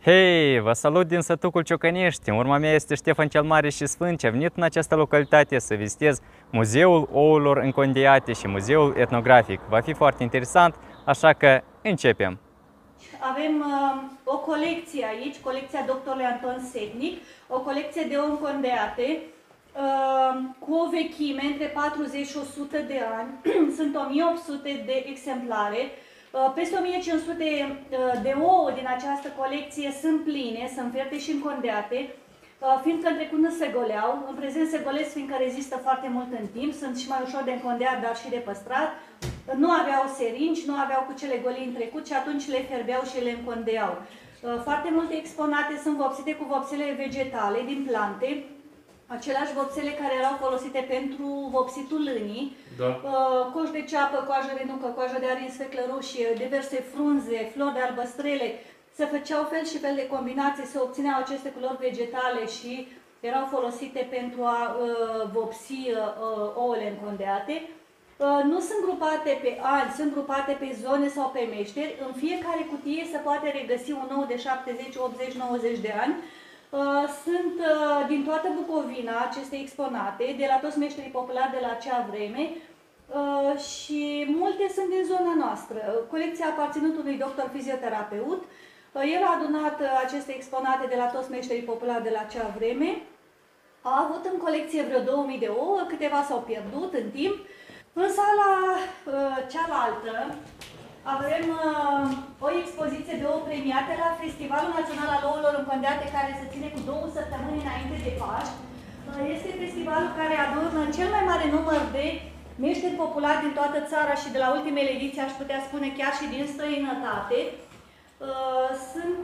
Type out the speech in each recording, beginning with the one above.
Hei, vă salut din Sătucul Ciocănești. În urma mea este Ștefan cel Mare și Sfânt și a venit în această localitate să vizitez Muzeul Ouălor Încondeate și Muzeul Etnografic. Va fi foarte interesant, așa că începem! Avem o colecție aici, colecția doctorului Anton Setnic, o colecție de ou încondeate cu o vechime între 40 și 100 de ani. Sunt 1800 de exemplare. Peste 1500 de ouă din această colecție sunt pline, sunt fierte și încondeate, fiindcă în trecut nu se goleau. În prezent se golesc fiindcă rezistă foarte mult în timp, sunt și mai ușor de încondeat, dar și de păstrat. Nu aveau seringi, nu aveau cu cele goli în trecut și atunci le fierbeau și le încondeau. Foarte multe exponate sunt vopsite cu vopsele vegetale din plante, aceleași vopsele care erau folosite pentru vopsitul lânii, da. Coș de ceapă, coajă de nucă, coajă de arin, sfeclă roșie, diverse frunze, flori de albăstrele. Se făceau fel și fel de combinații, se obțineau aceste culori vegetale și erau folosite pentru a vopsi ouăle încondeate. Nu sunt grupate pe ani, sunt grupate pe zone sau pe meșteri. În fiecare cutie se poate regăsi un ou de 70, 80, 90 de ani. Sunt din toată Bucovina aceste exponate, de la toți meșterii populari de la acea vreme și multe sunt din zona noastră. Colecția a aparținut unui doctor fizioterapeut. El a adunat aceste exponate de la toți meșterii populari de la acea vreme. A avut în colecție vreo 2000 de ouă, câteva s-au pierdut în timp. În sala cealaltă avem o expoziție de ouă premiate la Festivalul Național al Ouălor Încondeate, care se ține cu 2 săptămâni înainte de Paști. Este festivalul care adună cel mai mare număr de meșteri populari din toată țara și de la ultimele ediții, aș putea spune, chiar și din străinătate. Sunt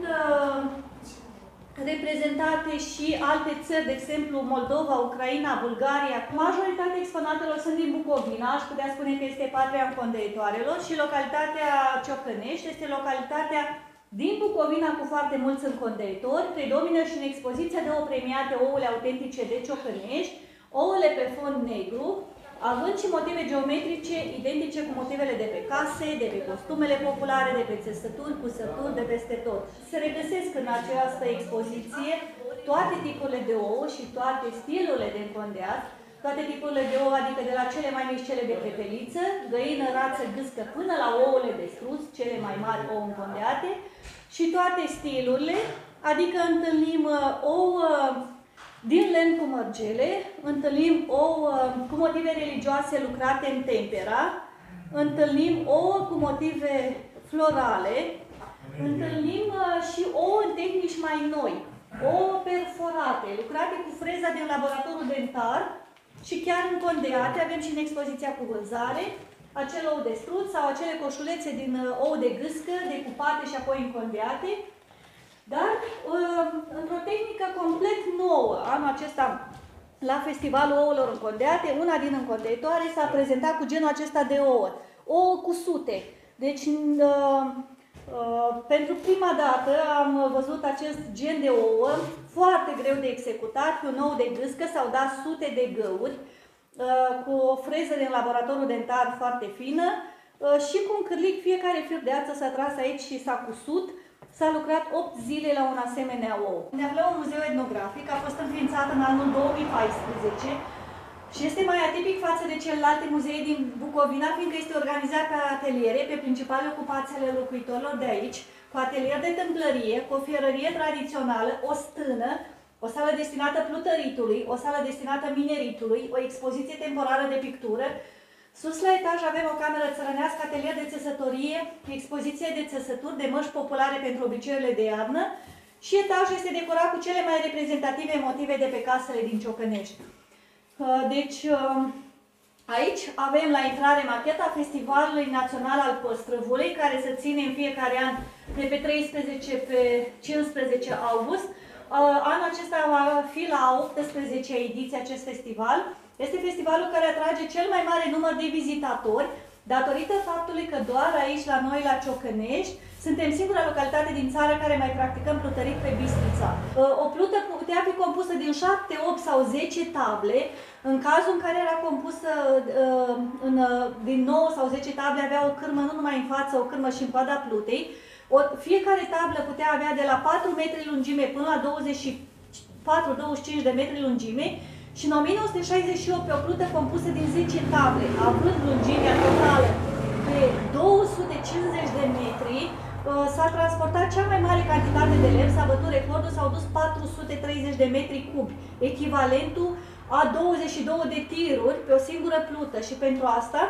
reprezentate și alte țări, de exemplu Moldova, Ucraina, Bulgaria. Majoritatea exponatelor sunt din Bucovina, aș putea spune că este patria încondeitoarelor, și localitatea Ciocănești este localitatea din Bucovina cu foarte mulți încondeitori. Predomină și în expoziția de ouă premiate ouăle autentice de Ciocănești, ouăle pe fond negru, având și motive geometrice identice cu motivele de pe case, de pe costumele populare, de pe țesături, cusături, de peste tot. Se regăsesc în această expoziție toate tipurile de ouă și toate stilurile de încondeat, toate tipurile de ouă, adică de la cele mai mici, cele de prepeliță, găină, rață, gâscă, până la ouăle de strus, cele mai mari ouă încondeate, și toate stilurile, adică întâlnim ouă din lemn cu mărgele, întâlnim ouă cu motive religioase lucrate în tempera, întâlnim ouă cu motive florale, întâlnim și ouă în tehnici mai noi, ouă perforate, lucrate cu freza din laboratorul dentar și chiar încondeate. Avem și în expoziția cu vânzare acel ou de struț sau acele coșulețe din ou de gâscă, decupate și apoi încondeate. Dar într-o tehnică complet nouă, anul acesta, la Festivalul Ouălor Încondeate, una din încondeitoare s-a prezentat cu genul acesta de ouă, ouă cusute. Deci, pentru prima dată am văzut acest gen de ouă, foarte greu de executat, cu un ou de gâscă, s-au dat sute de găuri, cu o freză din laboratorul dentar foarte fină și cu un cârlic, fiecare fir de ață s-a tras aici și s-a cusut. S-a lucrat 8 zile la un asemenea ou. Ne aflăm în Muzeul Etnografic, a fost înființat în anul 2014 și este mai atipic față de celelalte muzee din Bucovina, fiindcă este organizat pe ateliere, pe principale ocupații ale locuitorilor de aici, cu atelier de tâmplărie, cu o fierărie tradițională, o stână, o sală destinată plutăritului, o sală destinată mineritului, o expoziție temporară de pictură. Sus la etaj avem o cameră țărănească, atelier de țesătorie, expoziție de țesături, de măști populare pentru obiceiurile de iarnă, și etajul este decorat cu cele mai reprezentative motive de pe casele din Ciocănești. Deci, aici avem la intrare macheta Festivalului Național al Păstrăvului, care se ține în fiecare an de pe 13 pe 15 august. Anul acesta va fi la 18-a ediție acest festival. Este festivalul care atrage cel mai mare număr de vizitatori, datorită faptului că doar aici, la noi, la Ciocănești, suntem singura localitate din țară care mai practicăm plutărit pe Bistrița. O plută putea fi compusă din 7, 8 sau 10 table. În cazul în care era compusă din 9 sau 10 table, avea o cârmă nu numai în față, o cârmă și în coada plutei. Fiecare tablă putea avea de la 4 metri lungime până la 24-25 de metri lungime și în 1968 pe o plută compusă din 10 table, având lungimea totală de 250 de metri, s-a transportat cea mai mare cantitate de lemn, s-a bătut recordul, s-au dus 430 de metri cubi, echivalentul a 22 de tiruri pe o singură plută și pentru asta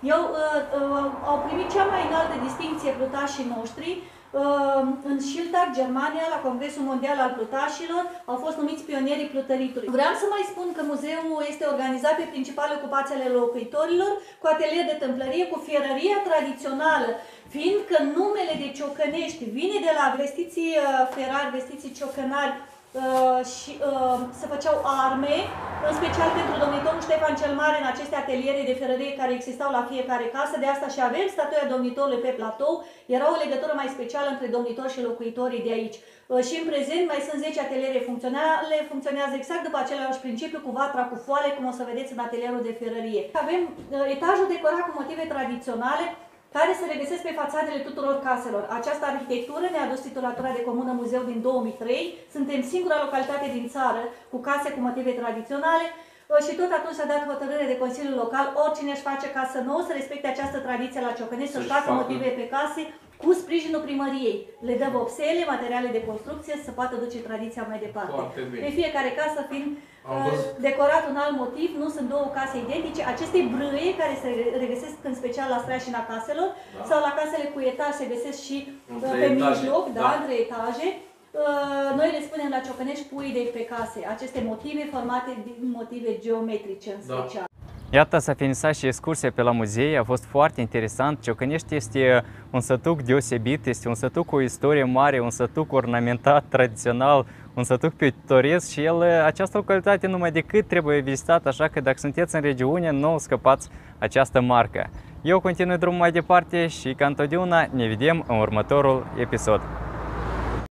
au primit cea mai înaltă distincție plutașii noștri. În Schiltach, Germania, la Congresul Mondial al Plutașilor, au fost numiți pionierii plutăritului. Vreau să mai spun că muzeul este organizat pe principale ocupații ale locuitorilor, cu atelier de tâmplărie, cu fierăria tradițională, fiindcă numele de ciocănești vine de la vestiții ferari, vestiții ciocănari, și se făceau arme, în special pentru domnitorul Ștefan cel Mare în aceste ateliere de ferărie care existau la fiecare casă. De asta și avem statuia domnitorului pe platou. Era o legătură mai specială între domnitor și locuitorii de aici. Și în prezent mai sunt 10 ateliere funcționale, funcționează exact după același principiu, cu vatra, cu foale, cum o să vedeți în atelierul de ferărie. Avem etajul decorat cu motive tradiționale, care se regăsesc pe fațadele tuturor caselor. Această arhitectură ne-a adus titulatura de comună muzeu din 2003. Suntem singura localitate din țară cu case cu motive tradiționale și tot atunci s-a dat hotărâre de Consiliul Local, oricine își face casă nouă să respecte această tradiție la Ciocănești, să-și facă motive pe case cu sprijinul primăriei. Le dă vopsele, materiale de construcție, să poată duce tradiția mai departe. Pe fiecare casă fiind decorat un alt motiv, nu sunt două case identice. Aceste brâie care se regăsesc în special la streașina caselor sau la casele cu etaj se găsesc și pe mijloc, între etaje. Noi le spunem la Ciocănești pui de pe case, aceste motive formate din motive geometrice în special. Iată, s-a finisat și excursia pe la muzei, a fost foarte interesant. Ciocănești este un sătuc deosebit, este un sătuc cu o istorie mare, un sătuc ornamentat, tradițional, un sătuc pictoresc și această localitate numai decât trebuie vizitat, așa că dacă sunteți în regiune, nu scăpați această marcă. Eu continui drumul mai departe și ca întotdeauna ne vedem în următorul episod.